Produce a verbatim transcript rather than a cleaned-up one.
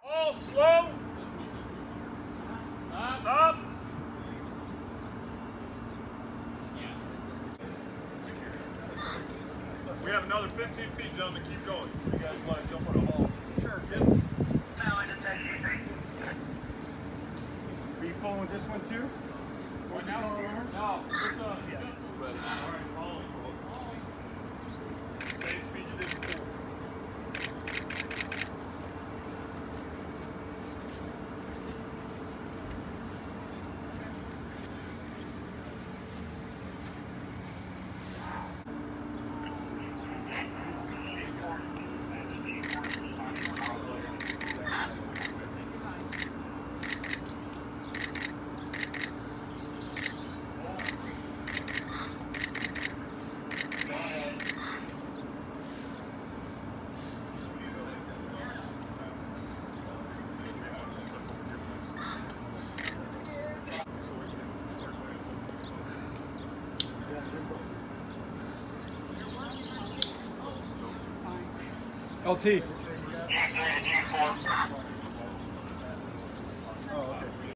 All slow. Stop. Stop. We have another fifteen feet, gentlemen. Keep going. You guys want to jump on a hole? Sure. Yep. No, I just said anything. Are you pulling with this one too? What now? No. Just, uh, yeah. All right, follow. Same speed you did before. L T. G three, G four. Oh, okay.